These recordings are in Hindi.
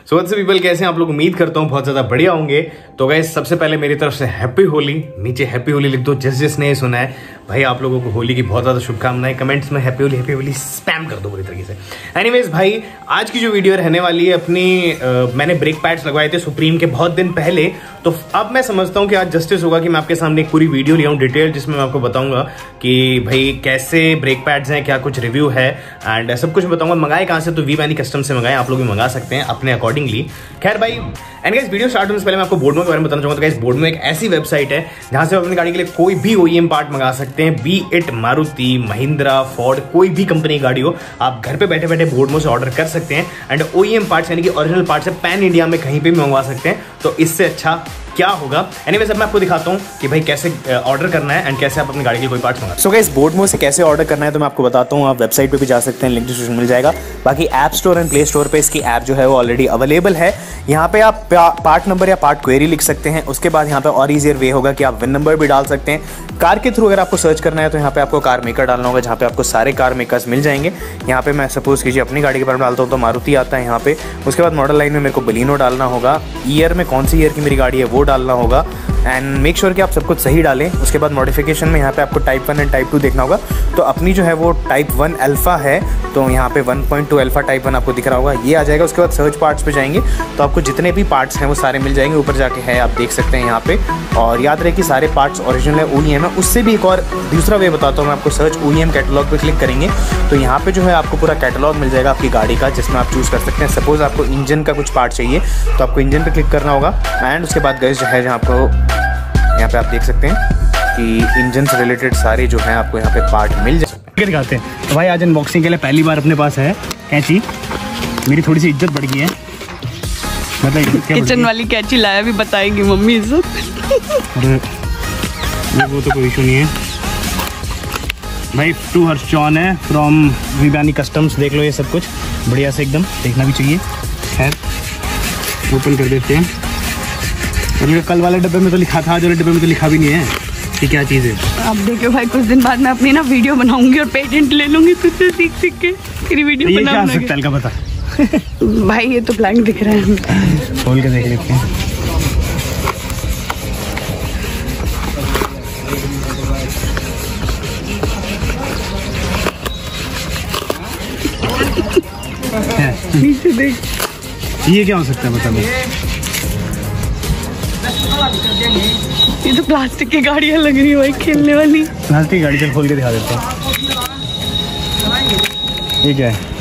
सो व्हाट्स अप पीपल, कैसे हैं आप लोग? उम्मीद करता हूँ बहुत ज्यादा बढ़िया होंगे। तो गाइस सबसे पहले मेरी तरफ से हैप्पी होली। नीचे हैप्पी होली लिख दो जिसने ये सुना है। भाई आप लोगों को होली की बहुत ज्यादा शुभकामनाएं। कमेंट्स में हैप्पी होली स्पैम कर दो पूरी तरीके से। एनीवेज भाई, आज की जो वीडियो रहने वाली है अपनी मैंने ब्रेक पैड्स लगवाए थे सुप्रीम के बहुत दिन पहले। तो अब मैं समझता हूँ कि आज जस्टिस होगा कि मैं आपके सामने एक पूरी वीडियो ले आऊँ डिटेल, जिसमें मैं आपको बताऊंगा कि भाई कैसे ब्रेक पैड्स हैं, क्या कुछ रिव्यू है एंड सब कुछ बताऊंगा। मंगाए कहाँ से? तो वीवैनी कस्टम से मंगाए, आप लोग भी मंगा सकते हैं अपने अकॉर्डिंगली। खैर भाई, एंड गाइस वीडियो स्टार्ट होने से पहले मैं आपको बोर्डमो के बारे में बताना चाहूंगा। तो गाइस बोर्डमो एक ऐसी वेबसाइट है जहां से आप अपनी गाड़ी के लिए कोई भी OEM पार्ट मंगा सकते हैं, be it Maruti, Mahindra, Ford, कोई भी कंपनी की गाड़ी हो, आप घर पे बैठे बैठे बोर्डमो से ऑर्डर कर सकते हैं। एंड OEM पार्ट्स यानी कि ओरिजिनल पार्ट्स है पैन इंडिया में कहीं पे भी मंगवा सकते हैं। तो इससे अच्छा क्या होगा? एनीवेज अब मैं आपको दिखाता हूँ कि भाई कैसे ऑर्डर करना है एंड कैसे आप अपनी गाड़ी के कोई पार्ट्स मंगा। सो गाइस बोर्डमो से कैसे ऑर्डर करना है तो मैं आपको बताता हूँ। आप वेबसाइट पे भी जा सकते हैं, लिंक डिस्क्रिप्शन मिल जाएगा। बाकी app store and play store पे इसकी ऐप जो है वो ऑलरेडी अवेलेबल है। यहाँ पे आप पार्ट नंबर या पार्ट क्वेरी लिख सकते हैं। उसके बाद यहाँ पे और ईजियर वे होगा कि आप विन नंबर भी डाल सकते हैं। कार के थ्रू अगर आपको सर्च करना है तो यहाँ पे आपको कार मेकर डालना होगा, जहाँ पे आपको सारे कार मेकर्स मिल जाएंगे। यहाँ पे मैं सपोज कीजिए अपनी गाड़ी के बारे में डालता हूँ तो मारुति आता है यहाँ पे। उसके बाद मॉडल लाइन में मेरे को बलिनो डालना होगा, ईयर में कौन सी ईयर की मेरी गाड़ी है वो डालना होगा एंड मेक श्योर कि आप सब कुछ सही डालें। उसके बाद मॉडिफिकेशन में यहाँ पे आपको टाइप 1 एंड टाइप 2 देखना होगा। तो अपनी जो है वो टाइप 1 अल्फा है, तो यहाँ पे 1.2 अल्फा टाइप 1 आपको दिख रहा होगा, ये आ जाएगा। उसके बाद सर्च पार्ट्स पे जाएंगे तो आपको जितने भी पार्ट्स हैं वो सारे मिल जाएंगे। ऊपर जाके है आप देख सकते हैं यहाँ पे। और याद रहे कि सारे पार्ट्स ओरिजिनल है, OEM है। उससे भी एक और दूसरा वे बताता हूँ मैं आपको। सर्च OEM कैटलॉग पे क्लिक करेंगे तो यहाँ पे जो है आपको पूरा कैटलॉग मिल जाएगा आपकी गाड़ी का, जिसमें आप चूज़ कर सकते हैं। सपोज आपको इंजन का कुछ पार्ट चाहिए तो आपको इंजन पे क्लिक करना होगा एंड उसके बाद गाइस जो है जहाँ आपको यहाँ पे आप देख सकते हैं कि इंजन से रिलेटेड सारे जो हैं आपको यहाँ पे पार्ट मिल जाए। दिखाते हैं तो भाई आज अनबॉक्सिंग के लिए पहली बार अपने पास है कैंची। मेरी थोड़ी सी इज्जत बढ़ गई है, मतलब किचन वाली कैंची लाया भी बताएंगी मम्मी इज्जत। वो तो कोई इशू नहीं है भाई। टू हर्षचौन है फ्रॉम वीवैनी कस्टम्स। देख लो ये सब कुछ बढ़िया से एकदम, देखना भी चाहिए। खैर ओपन कर देते हैं। कल वाले डब्बे में तो लिखा था, आज वाले डब्बे में तो लिखा भी नहीं है कि क्या चीज़ है। अब देखियो भाई, कुछ दिन बाद मैं अपनी ना वीडियो बनाऊंगी और पेटेंट ले लूंगी तुझसे सीख के फिर वीडियो बनाऊंगी। ये क्या का बता भाई ये तो ब्लैंक दिख रहा है, खोल के देख लेते हैं। नीचे देख, ये क्या हो सकता है बता मुझे। ये तो प्लास्टिक की गाड़ियाँ लग रही है भाई, खेलने वाली प्लास्टिक की गाड़ी। चल खोल के दिखा देते हैं ये क्या है।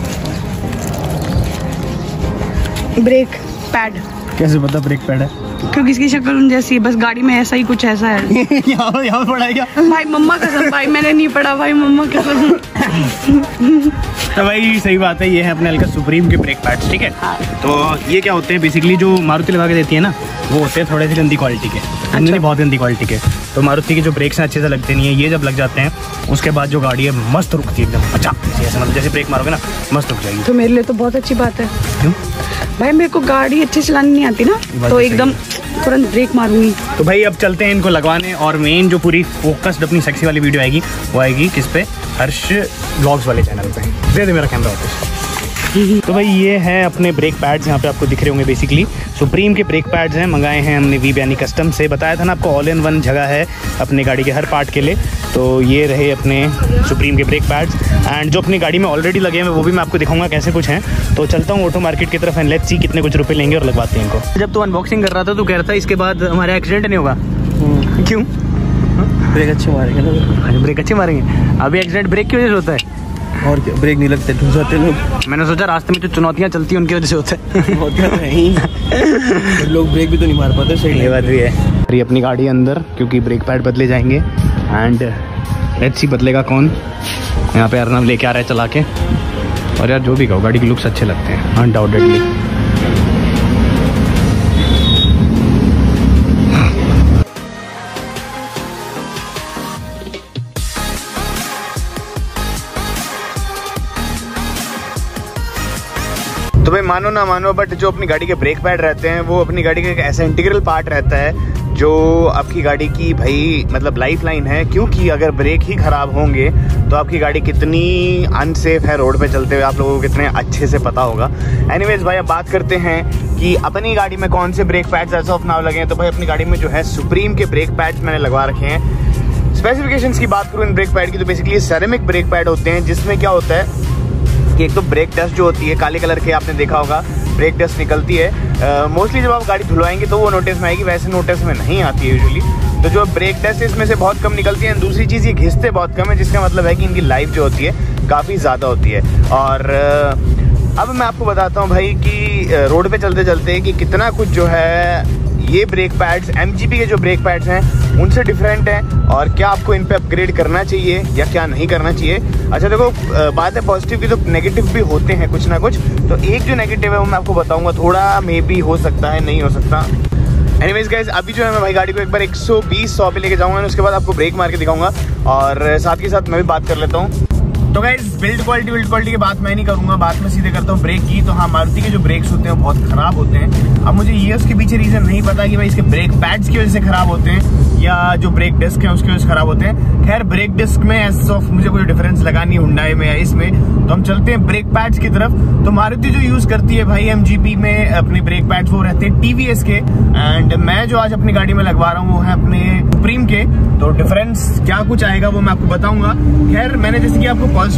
Brake pad. कैसे पता ब्रेक पैड है? क्योंकि इसकी शक्ल जैसी है, बस गाड़ी में ऐसा ही कुछ ऐसा है। यहाँ पड़ा है क्या? भाई मम्मा कसम, भाई मैंने नहीं पढ़ा भाई, मम्मा कसम। तो भाई सही बात है, ये है अपने हल्का सुप्रीम के ब्रेक पैड्स, ठीक है। तो ये क्या होते हैं बेसिकली, जो मारुति लगा के देती है ना, वो होते हैं थोड़े से गंदी क्वालिटी के। अच्छा। बहुत गंदी क्वालिटी के। तो मारुति के जो ब्रेक्स हैं अच्छे से लगते नहीं है। ये जब लग जाते हैं उसके बाद जो गाड़ी है मस्त रुकती है एकदम। अच्छा ऐसा मतलब जैसे ब्रेक मारोगे ना मस्त रुक जाएगी। तो मेरे लिए तो बहुत अच्छी बात है। क्यों भाई? मेरे को गाड़ी अच्छी चलानी नहीं आती ना, तो एकदम तुरंत ब्रेक मारूंगी। तो भाई अब चलते हैं इनको लगवाने। और मेन जो पूरी फोकस्ड अपनी सेक्सी वाली वीडियो आएगी वो आएगी किस पे? हर्ष व्लॉग्स वाले चैनल पे। दे दे मेरा कैमरा वापस। तो भाई ये हैं अपने ब्रेक पैड्स, यहाँ पे आपको दिख रहे होंगे। बेसिकली सुप्रीम के ब्रेक पैड्स हैं, मंगाए हैं हमने वीवैनी कस्टम से। बताया था ना आपको, ऑल इन वन जगह है अपने गाड़ी के हर पार्ट के लिए। तो ये रहे अपने सुप्रीम के ब्रेक पैड्स एंड जो अपनी गाड़ी में ऑलरेडी लगे हैं वो भी मैं आपको दिखाऊंगा कैसे कुछ हैं। तो चलता हूँ ऑटो मार्केट की तरफ एंड लेट्स सी कितने कुछ रुपए लेंगे और लगवाते हैं इनको। जब तू अनबॉक्सिंग कर रहा था तो कह रहा था इसके बाद हमारा एक्सीडेंट नहीं होगा। क्यों? ब्रेक अच्छे मारेंगे ना। ब्रेक अच्छे मारेंगे। अभी एक्सीडेंट ब्रेक की वजह से होता है और क्या? ब्रेक नहीं लगते, ठूस जाते लोग। मैंने सोचा रास्ते में जो चुनौतियाँ चलती हैं उनकी वजह से होता है। लोग ब्रेक भी तो नहीं मार पाते। सही ये बात भी है। अरे अपनी गाड़ी अंदर, क्योंकि ब्रेक पैड बदले जाएंगे एंड लेट्स सी बदलेगा कौन। यहाँ पे अर्नब लेके आ रहा है चला के। और यार जो भी कहो, गाड़ी के लुक्स अच्छे लगते हैं अनडाउटेडली। तो भाई मानो ना मानो, बट जो अपनी गाड़ी के ब्रेक पैड रहते हैं वो अपनी गाड़ी का एक ऐसा इंटीग्रल पार्ट रहता है जो आपकी गाड़ी की भाई मतलब लाइफ लाइन है, क्योंकि अगर ब्रेक ही ख़राब होंगे तो आपकी गाड़ी कितनी अनसेफ है रोड पे चलते हुए आप लोगों को कितने अच्छे से पता होगा। एनीवेज भाई अब बात करते हैं कि अपनी गाड़ी में कौन से brake pads as of now लगे हैं। तो भाई अपनी गाड़ी में जो है सुप्रीम के ब्रेक पैड्स मैंने लगवा रखे हैं। स्पेसिफिकेशंस की बात करूँ इन ब्रेक पैड की तो बेसिकली सेरेमिक ब्रेक पैड होते हैं, जिसमें क्या होता है कि एक तो ब्रेक डस्ट जो होती है काले कलर के, आपने देखा होगा ब्रेक डस्ट निकलती है। मोस्टली जब आप गाड़ी धुलवाएंगे तो वो नोटिस में आएगी, वैसे नोटिस में नहीं आती है यूजुअली। तो जो ब्रेक डस्ट इसमें से बहुत कम निकलती है। दूसरी चीज़ ये घिसते बहुत कम है, जिसका मतलब है कि इनकी लाइफ जो होती है काफ़ी ज़्यादा होती है। और अब मैं आपको बताता हूँ भाई कि रोड पे चलते चलते कि कितना कुछ जो है ये ब्रेक पैड्स MGP के जो ब्रेक पैड्स हैं उनसे डिफरेंट हैं, और क्या आपको इन पे अपग्रेड करना चाहिए या क्या नहीं करना चाहिए। अच्छा देखो, बात है पॉजिटिव की तो नेगेटिव भी होते हैं कुछ ना कुछ। तो एक जो नेगेटिव है वो मैं आपको बताऊंगा, थोड़ा मे बी हो सकता है, नहीं हो सकता। एनीवेज गाइस, अभी जो है मैं भाई गाड़ी को एक बार 120-100 पे लेके जाऊंगा, उसके बाद आपको ब्रेक मार के दिखाऊंगा और साथ के साथ मैं भी बात कर लेता हूँ। तो गाइस बिल्ड क्वालिटी की बात मैं नहीं करूंगा, बात मैं सीधे करता हूँ ब्रेक की। तो हाँ, मारुति के जो ब्रेक्स होते हैं वो बहुत खराब होते हैं। अब मुझे ये उसके पीछे रीजन नहीं पता कि भाई इसके ब्रेक पैड्स की वजह से खराब होते हैं या जो ब्रेक डिस्क है उसकी वजह से खराब होते हैं। खैर ब्रेक डिस्क में एज ऑफ मुझे कोई डिफरेंस लगा नहीं हुंडई में या इसमें। तो हम चलते हैं ब्रेक पैड्स की तरफ। तो मारुति जो यूज करती है भाई MGP में अपने ब्रेक पैड्स वो रहते हैं TVS के, एंड मैं जो आज अपनी गाड़ी में लगवा रहा हूँ वो है अपने सुप्रीम के। तो डिफरेंस क्या कुछ आएगा वो मैं आपको बताऊंगा। खैर मैंने जैसे कि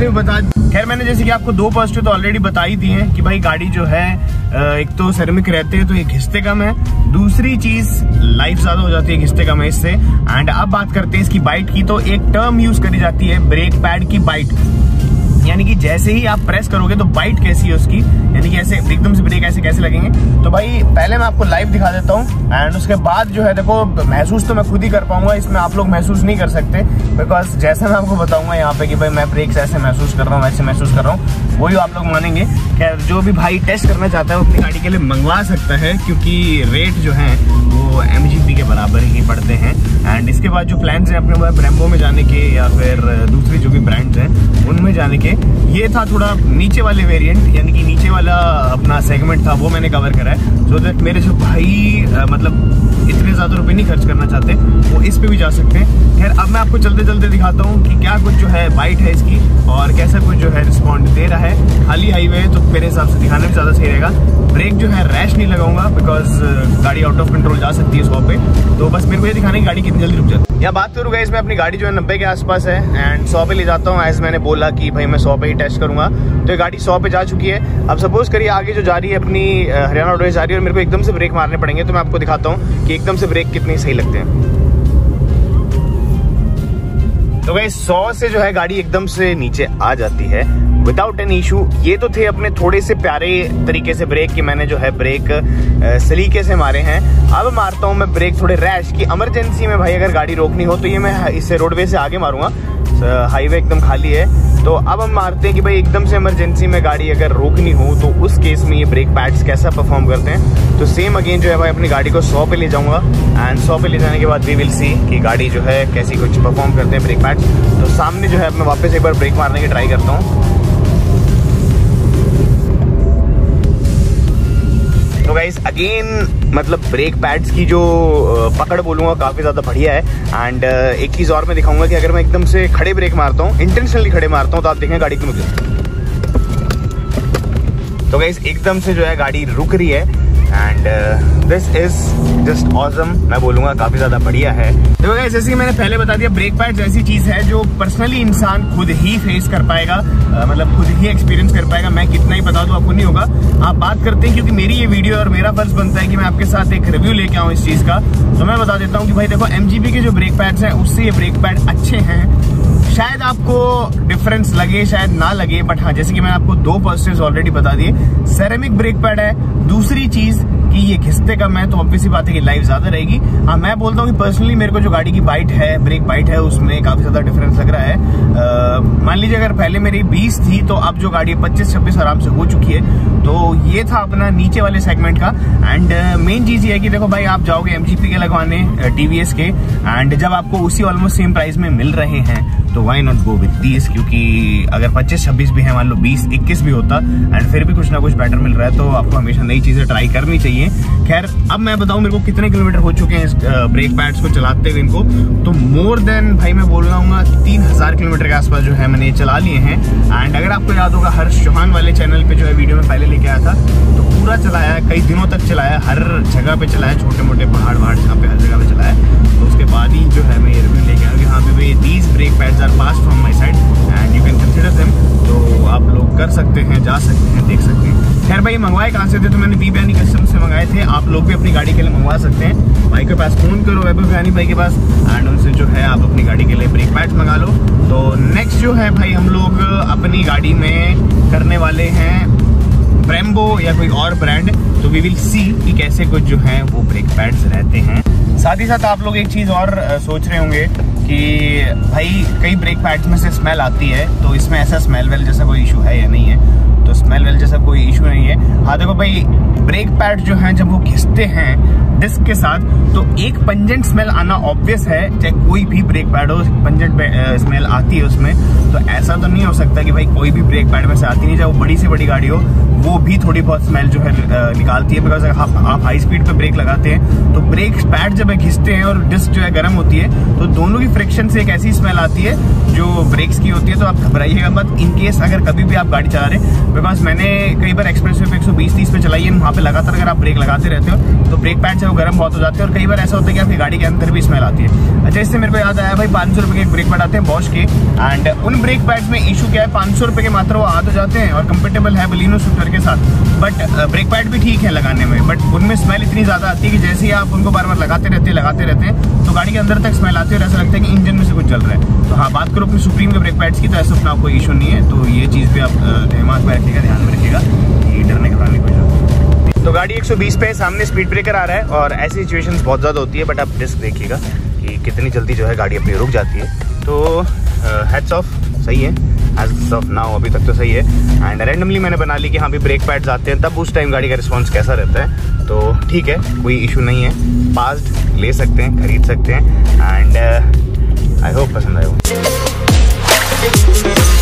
आपको दो पॉजिटिव तो ऑलरेडी बता ही दिए हैं कि भाई गाड़ी जो है एक तो सेरेमिक रहते हैं तो ये घिसते कम है, दूसरी चीज लाइफ ज्यादा हो जाती है घिसते कम है इससे। एंड अब बात करते हैं इसकी बाइट की। तो एक टर्म यूज करी जाती है ब्रेक पैड की बाइट, यानी कि जैसे ही आप प्रेस करोगे तो बाइट कैसी है उसकी, यानी कि ऐसे एकदम से ब्रेक ऐसे कैसे लगेंगे। तो भाई पहले मैं आपको लाइव दिखा देता हूँ एंड उसके बाद जो है देखो महसूस तो मैं खुद ही कर पाऊंगा, इसमें आप लोग महसूस नहीं कर सकते। बिकॉज जैसे मैं आपको बताऊंगा यहाँ पे कि भाई मैं ब्रेक्स ऐसे महसूस कर रहा हूँ वैसे महसूस कर रहा हूँ, वही आप लोग मानेंगे। खैर जो भी भाई टेस्ट करना चाहता है वो अपनी गाड़ी के लिए मंगवा सकता है, क्योंकि रेट जो है वो MGP के बराबर ही पड़ते हैं। एंड इसके बाद जो प्लान्स हैं अपने ब्रेम्बो में जाने के या फिर दूसरी जो भी ब्रांड्स हैं उनमें जाने के, ये था थोड़ा नीचे वाले वेरिएंट, यानी कि नीचे वाला अपना सेगमेंट था वो मैंने कवर करा है। सो दैट मेरे जो भाई मतलब इतने ज्यादा रुपए नहीं खर्च करना चाहते वो इस पे भी जा सकते हैं। खैर अब मैं आपको चलते चलते दिखाता हूँ कि क्या कुछ जो है बाइट है इसकी और कैसा कुछ जो है रिस्पॉन्ड दे रहा है। खाली हाईवे है तो मेरे हिसाब से दिखाने में ज्यादा सही रहेगा। ब्रेक जो है रैश नहीं लगाऊंगा बिकॉज गाड़ी आउट ऑफ कंट्रोल जा सकती है 100 पे। तो बस मेरे को ये दिखाने की गाड़ी कितनी जल्दी रुक जाती है। या बात करूँगा इसमें अपनी गाड़ी जो है 90 के आसपास है एंड 100 पे ले जाता हूँ। एज मैंने बोला कि भाई मैं 100 पे ही टेस्ट करूंगा, तो ये गाड़ी 100 पे जा चुकी है। अब सपोज करिए आगे जो जा रही है अपनी हरियाणा रोडवेज जा रही है और मेरे को एकदम से ब्रेक मारने पड़ेंगे, तो मैं आपको दिखाता हूँ कि एकदम से ब्रेक कितने सही लगते हैं। तो गाइस 100 से जो है गाड़ी एकदम से नीचे आ जाती है विदाउट एन इशू। ये तो थे अपने थोड़े से प्यारे तरीके से ब्रेक कि मैंने जो है ब्रेक सलीके से मारे हैं। अब मारता हूँ मैं ब्रेक थोड़े रैश की इमरजेंसी में भाई अगर गाड़ी रोकनी हो तो ये मैं इससे रोडवे से आगे मारूंगा, हाईवे एकदम खाली है। तो अब हम मारते हैं कि भाई एकदम से इमरजेंसी में गाड़ी अगर रोकनी हो तो उस केस में ये ब्रेक पैड्स कैसा परफॉर्म करते हैं। तो सेम अगेन जो है भाई अपनी गाड़ी को 100 पे ले जाऊंगा एंड 100 पे ले जाने के बाद वी विल सी कि गाड़ी जो है कैसी कुछ परफॉर्म करते हैं ब्रेक पैड्स। तो सामने जो है मैं वापस एक बार ब्रेक मारने की ट्राई करता हूँ। तो गाइस अगेन मतलब ब्रेक पैड्स की जो पकड़ बोलूंगा काफी ज्यादा बढ़िया है। एंड एक चीज और मैं दिखाऊंगा कि अगर मैं एकदम से खड़े ब्रेक मारता हूँ, इंटेंशनली खड़े मारता हूँ, तो आप देखें गाड़ी क्यों रुक जाती है। तो गाइस एकदम से जो है गाड़ी रुक रही है and this is just awesome, मैं बोलूंगा काफी ज्यादा बढ़िया है। देखो गाइस जैसे कि मैंने पहले बता दिया ब्रेक पैड्स ऐसी चीज है जो पर्सनली इंसान खुद ही फेस कर पाएगा, मतलब खुद ही एक्सपीरियंस कर पाएगा। मैं कितना ही बता दूं आपको नहीं होगा। आप बात करते हैं क्योंकि मेरी ये वीडियो और मेरा फर्ज बनता है कि मैं आपके साथ एक रिव्यू लेके आऊँ इस चीज का। तो मैं बता देता हूँ कि भाई देखो MGP के जो ब्रेक पैड्स हैं उससे ये ब्रेक पैड अच्छे हैं। शायद आपको डिफरेंस लगे शायद ना लगे, बट हाँ जैसे कि मैंने आपको दो पॉजिटिव्स ऑलरेडी बता दिए। सेरेमिक ब्रेक पैड है, दूसरी चीज कि ये घिसते कम है तो ऑब्वियसली बात है कि लाइफ ज्यादा रहेगी। हाँ मैं बोलता हूँ कि पर्सनली मेरे को जो गाड़ी की बाइट है ब्रेक बाइट है उसमें काफी ज्यादा डिफरेंस लग रहा है। मान लीजिए अगर पहले मेरी 20 थी तो अब जो गाड़ी 25-26 आराम से हो चुकी है। तो ये था अपना नीचे वाले सेगमेंट का। एंड मेन चीज ये है कि देखो भाई आप जाओगे MGP के लगवाने TVS के, एंड जब आपको उसी ऑलमोस्ट सेम प्राइस में मिल रहे हैं तो why not go with these, क्योंकि अगर 25-26 भी है, मान लो 20-21 भी होता एंड फिर भी कुछ ना कुछ बेटर मिल रहा है, तो आपको हमेशा नई चीजें ट्राई करनी चाहिए। खैर अब मैं बताऊं मेरे को कितने किलोमीटर हो चुके हैं इस ब्रेक पैड्स को चलाते हुए इनको, तो मोर देन भाई मैं बोल रहा हूँ 3000 किलोमीटर के आसपास जो है मैंने ये चला लिए हैं। एंड अगर आपको याद होगा हर्ष चौहान वाले चैनल पे जो है वीडियो में पहले लेके आया था, तो पूरा चलाया, कई दिनों तक चलाया, हर जगह पे चलाया, छोटे मोटे पहाड़ जहाँ पे हर जगह पे चलाया। तो उसके बाद ही जो है मैं ये रिव्यू लेके आया कि हाँ भी these brake pads are pass from my side and you can consider them, तो आप लोग कर सकते हैं, जा सकते हैं, देख सकते हैं। खैर भाई मंगवाए कहाँ से थे, तो मैंने बी-बयानी कस्टम से मंगाए थे। आप लोग भी अपनी गाड़ी के लिए मंगवा सकते हैं, भाई के पास फ़ोन करो, वैभव बयानी भाई के पास, एंड उनसे जो है आप अपनी गाड़ी के लिए ब्रेक पैड्स मंगा लो। तो नेक्स्ट जो है भाई हम लोग अपनी गाड़ी में करने वाले हैं ब्रेम्बो या कोई और ब्रांड, तो वी विल सी कि कैसे कुछ जो है वो ब्रेक पैड्स रहते हैं। साथ ही साथ आप लोग एक चीज़ और सोच रहे होंगे कि भाई कई ब्रेक पैड्स में से स्मेल आती है, तो इसमें ऐसा स्मेल वेल जैसा कोई इशू है या नहीं है, तो स्मेल वेल जैसा कोई इशू नहीं है। हाँ देखो भाई ब्रेक पैड जो हैं जब वो घिसते हैं डिस्क के साथ, तो एक पंजेंट स्मेल आना ऑब्वियस है, चाहे कोई भी ब्रेक पैड हो, पंजेंट स्मेल आती है उसमें। तो ऐसा तो नहीं हो सकता कि भाई कोई भी ब्रेक पैड में से आती नहीं, चाहे वो बड़ी से बड़ी गाड़ी हो, वो भी थोड़ी बहुत स्मेल जो है निकालती है। बिकॉज आप हाई स्पीड पे ब्रेक लगाते हैं, तो ब्रेक पैड जब घिसते हैं और डिस्क जो है गर्म होती है, तो दोनों की फ्रिक्शन से एक ऐसी स्मेल आती है जो ब्रेक्स की होती है। तो आप घबराइएगा मत इन केस अगर कभी भी आप गाड़ी चला रहे हैं, बिकॉज मैंने कई बार एक्सप्रेसवे पे 120-30 पे चलाई है, वहाँ पे लगातार अगर आप ब्रेक लगाते रहते हो तो ब्रेक पैड से वो गर्म बहुत हो जाते हैं, और कई बार ऐसा होता है कि आपकी गाड़ी के अंदर भी स्मेल आती है। अच्छा इससे मेरे को याद आया भाई 500 रुपये के एक ब्रेक पैड आते हैं बॉश के, एंड उन ब्रेक पैड्स में इशू क्या है, 500 रुपये के मात्र वो आ तो जाते हैं और कंपेटेबल है बलिनो स्कूटर के साथ, बट ब्रेक पैड भी ठीक है लगाने में, बट उनमें स्मेल इतनी ज़्यादा आती है कि जैसे ही आप उनको बार बार लगाते रहते हैं तो गाड़ी के अंदर तक स्मेल आती है और ऐसा लगता है कि इंजन में से कुछ चल रहा है। तो हाँ बात करो अपनी सुप्रीम के ब्रेक पैड्स की, तो ऐसा अपना कोई इशू नहीं है, तो ये चीज़ भी आप दिमाग में रखिएगा, ध्यान में रखिएगा, ये डरने घबराने की कोई। तो गाड़ी 120 पे सामने स्पीड ब्रेकर आ रहा है और ऐसी सिचुएशंस बहुत ज़्यादा होती है, बट आप डिस्क देखिएगा कि कितनी जल्दी जो है गाड़ी अपनी रुक जाती है। तो हेड्स ऑफ सही है एज ऑफ नाउ, अभी तक तो सही है। एंड रैंडमली मैंने बना ली कि हाँ भी ब्रेक पैड्स आते हैं, तब उस टाइम गाड़ी का रिस्पॉन्स कैसा रहता है, तो ठीक है कोई इशू नहीं है, पास्ड ले सकते हैं, खरीद सकते हैं। एंड आई होप पसंद आए हो।